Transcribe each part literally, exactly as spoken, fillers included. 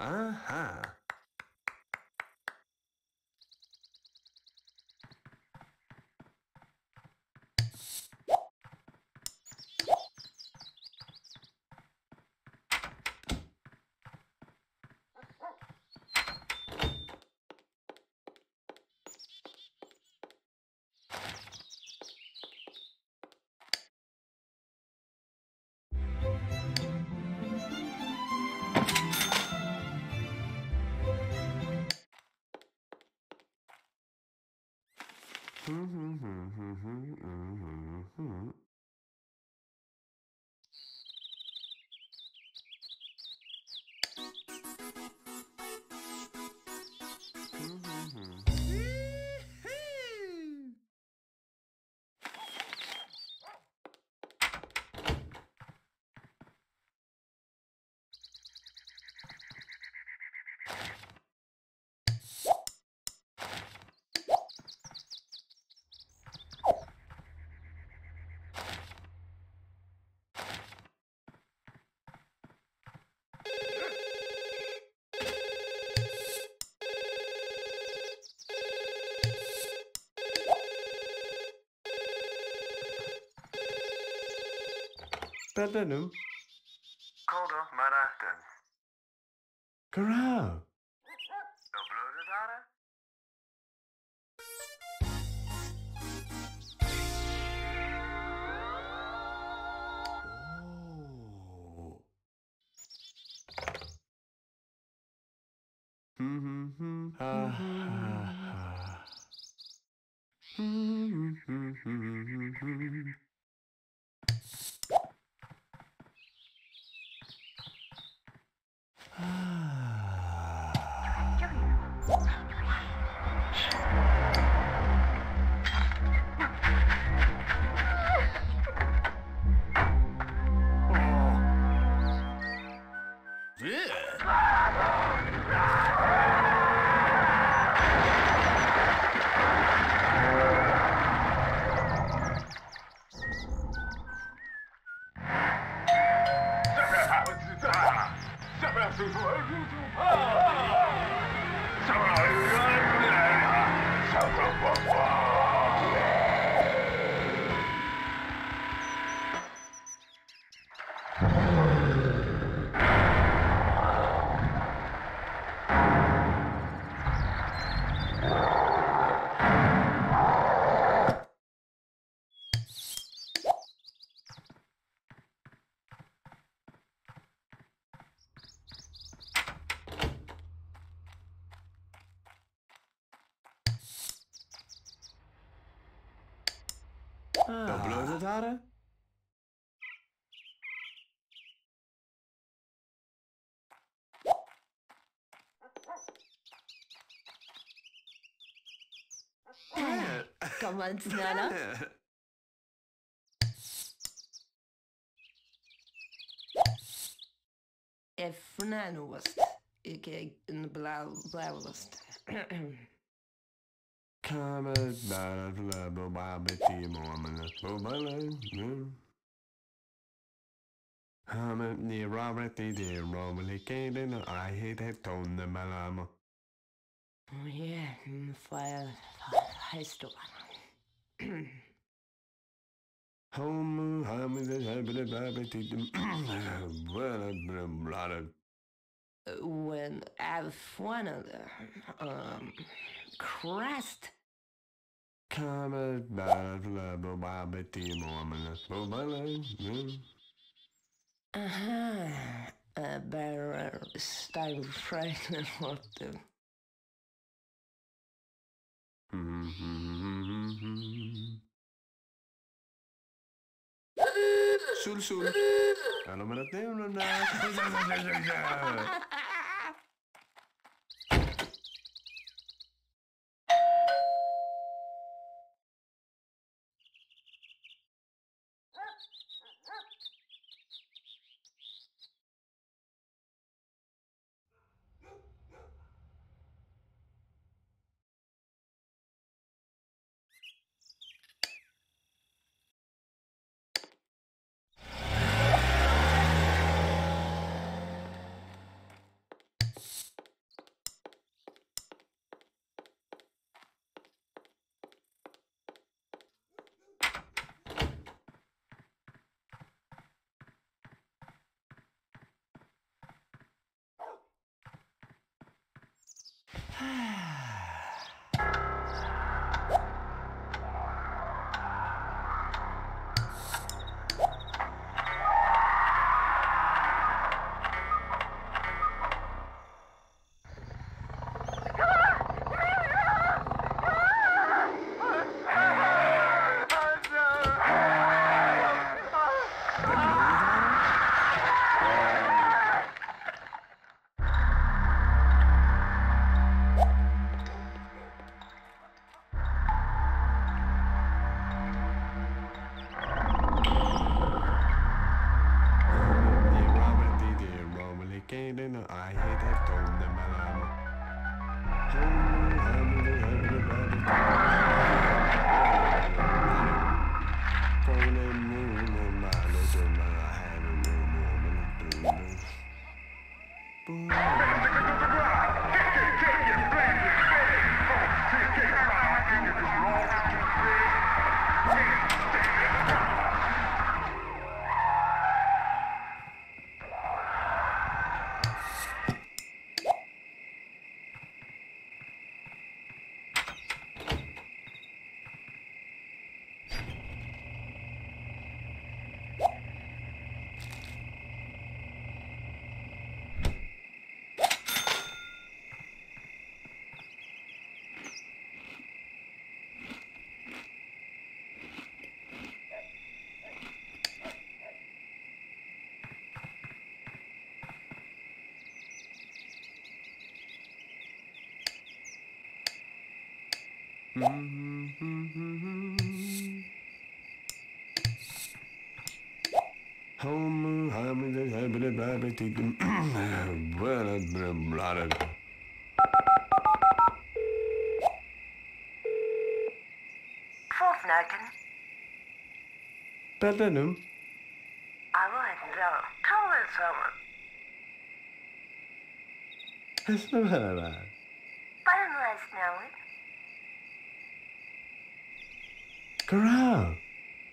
Aha. Badadum. Koldo, marachten. Garau. Uploaden data? Oh. Hmm, hmm, hmm. Ha, ha, ha. Hmm, hmm, hmm, hmm, hmm. Uploaden data? Kan man inte snälla? Efnanost. Icke en blålust. Kamet bara för att bara bete morgonen på ballen. Kamet ni Robert i det romelikaden och I hate it on the malamo. Ja, för historia. Home, home, the habit of it. Well, When I've one of the um crust. Kamet bara för att bara bete morgonen på ballen. Aha, a better style frame what the Sul sul. Ano man natin na. Home, I'm the habit of rabbit. Well, a lot of. Fofnaken. Bedlenum. Allo heter det. Ta det sammen. It's no hella. Bara nu är snällt. Corral.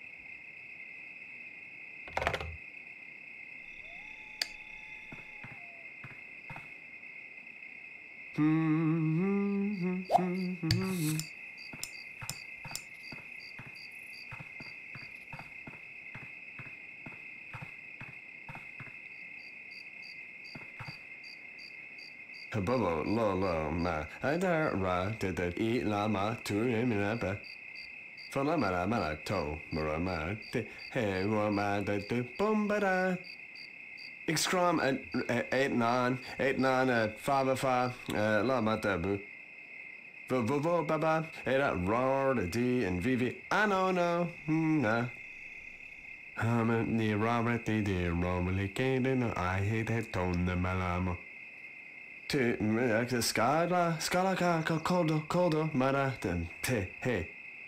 Bubble, lo, lo, ma. I dar ra, did that eat la ma, tu, mi la ba. For la ma la ma la to, mura ma, de, hey, wa ma, da, de, bum ba da. Excrom at eight nine, eight nine at five five, uh, la ma da bu. Vo vo vo ba ba, eight at raw, the D and V V. I know, no, nah. Um, ni Robert, the dear Romally Caden, I hate that tone, the malamo. To Scala, Scala, Coldo, Coldo, Mara, then te, hey.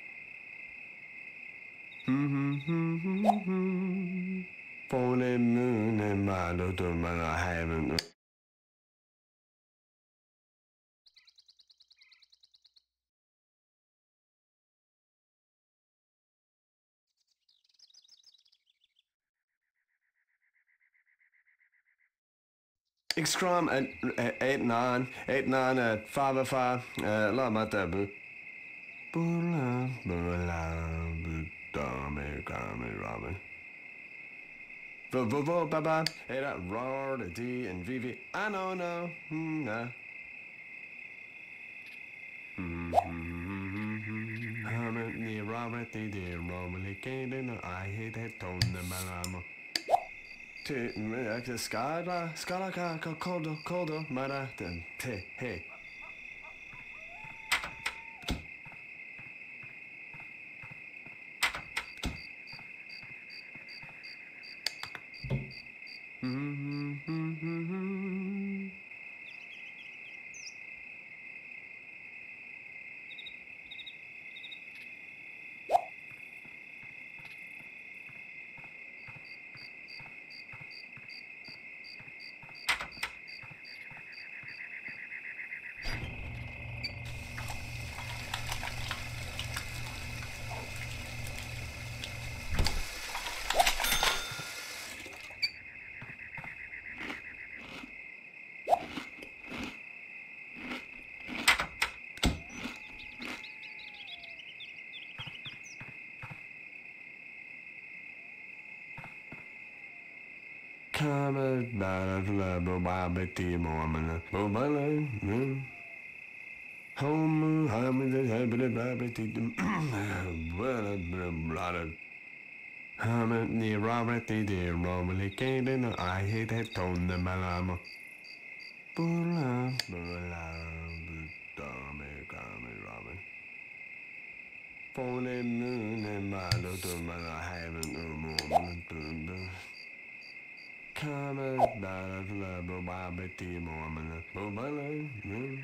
For the moon and my little man, I haven't. Excrom at eight nine, eight nine at five five, uh, la matabu. Bula, bula, budame, kame, Robin. Vo vo vo ba ba, eight at raw, the D and V V. I know, no, nah. Um, ni Robert, the dear Romally Caden, I hate that tone, the malamo. To Scala, Scala, Coldo, Coldo, Mara, then te, hey. Come bada bla bla bla betty mormon. Bobala. Home, I'm the habit of rabbit. Well, a lot of. Um, ni Robert, the dear Romally Caden, I hate that tone, the malamo. Bula, bula, budame, kame, Robin. For the moon and my little man, I haven't no more. Come bada bla bla bla betty mormon. Bobala.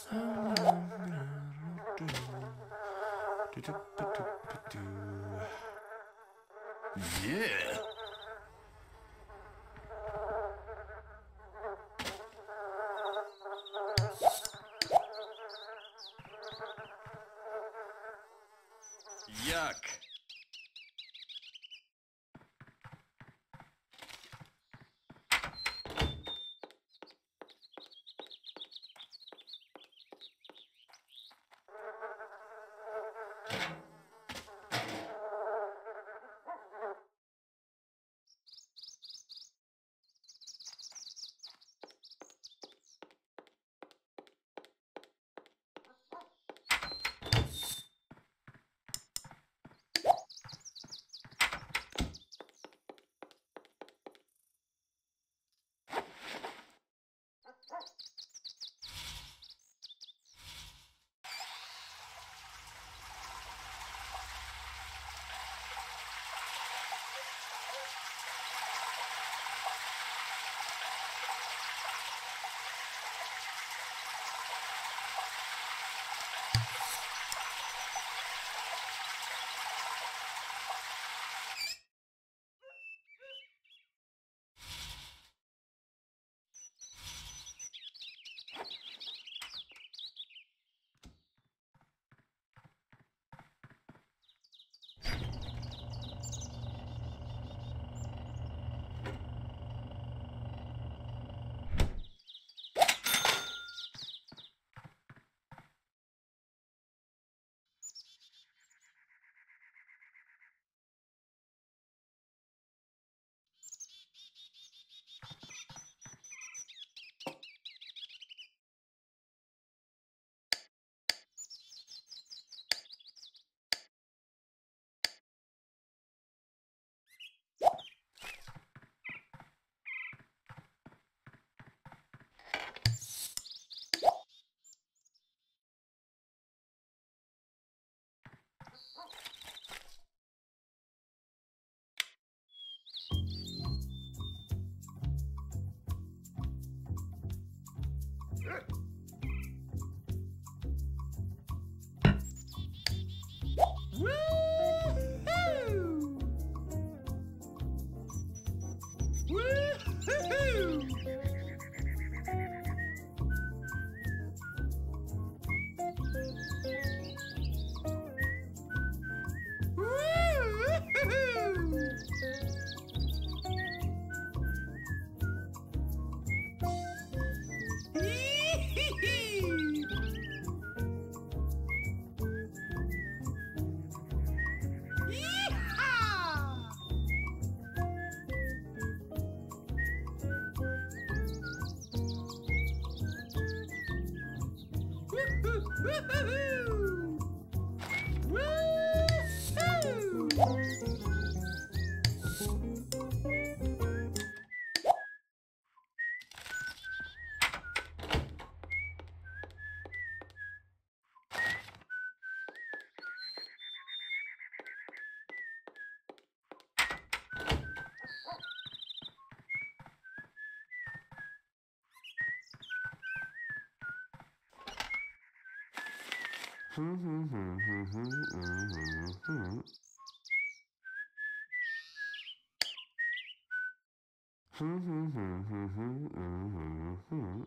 Yeah. Yuck. Hmm, hmm, hmm, hmm, hmm, hmm, hmm. Hmm, hmm, hmm, hmm, hmm, hmm, hmm.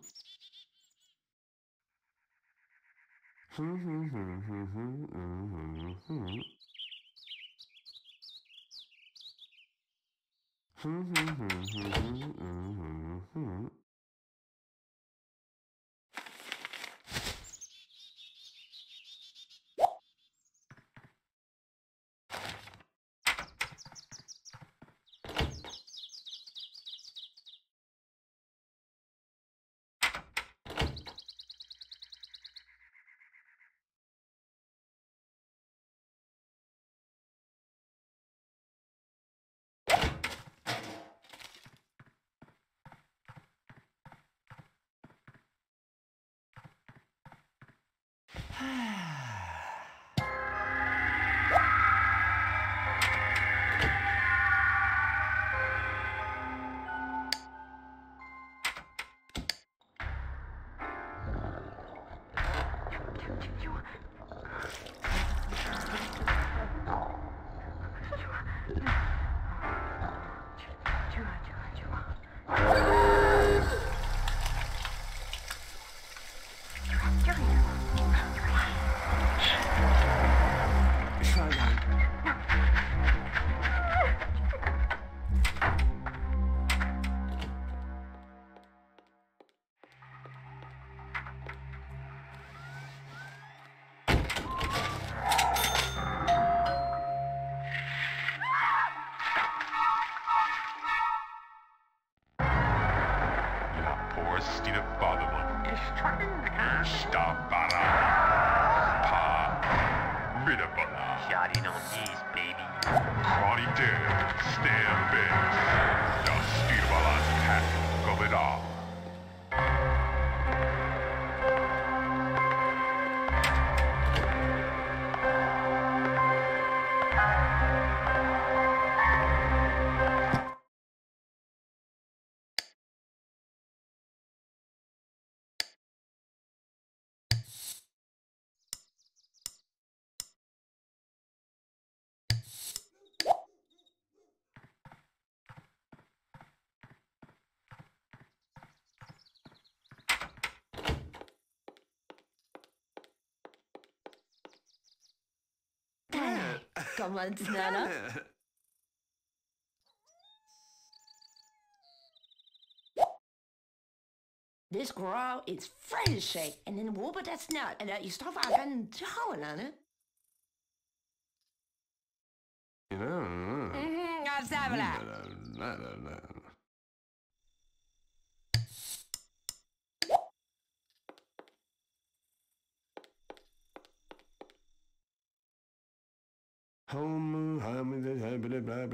Hmm, hmm, hmm, hmm, hmm, hmm, hmm. Hmm, hmm, hmm, hmm, hmm, hmm, hmm. Dabara. Pa. Midabala. Shotting on knees, baby. Karate dead. Stand bench. Da Steelbalas cat. Gobida. Kom on, Nana. This girl is French, and then whoop that's not. En uh, je stof aan gaan houden aan, hè? You know. Mhm, ga sabela. No, no, no. Home, home, blah blah blah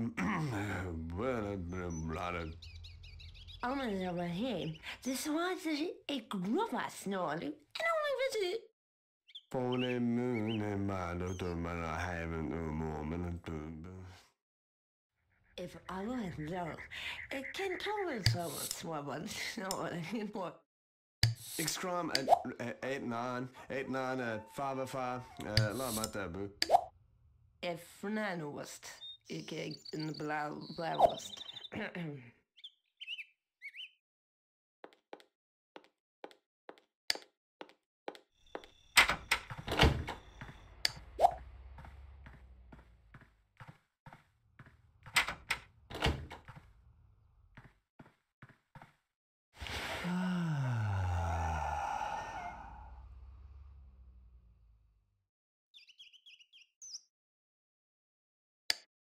blah. Oh, maar zo maar heen. Dus wat is ik groep was nodig. En dan even ze. For the moon and my little man, I haven't no moment. If I was zo. Ik kan toch wel zo wat zwabben. No, what? Ik scrum at eight nine, eight nine at five five. Uh, laat maar taboe. If Fernando was. Ik in de blauw blauw was.